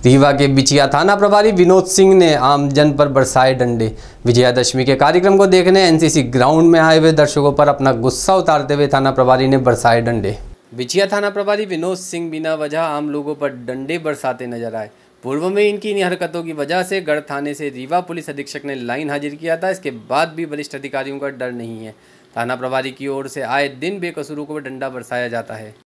रीवा के बिछिया थाना प्रभारी विनोद सिंह ने आमजन पर बरसाए डंडे। विजयादशमी के कार्यक्रम को देखने एनसीसी ग्राउंड में आए हुए दर्शकों पर अपना गुस्सा उतारते हुए थाना प्रभारी ने बरसाए डंडे। बिछिया थाना प्रभारी विनोद सिंह बिना वजह आम लोगों पर डंडे बरसाते नजर आए। पूर्व में इनकी इन हरकतों की वजह से गढ़ थाने से रीवा पुलिस अधीक्षक ने लाइन हाजिर किया था। इसके बाद भी वरिष्ठ अधिकारियों का डर नहीं है। थाना प्रभारी की ओर से आए दिन बेकसूरों को डंडा बरसाया जाता है।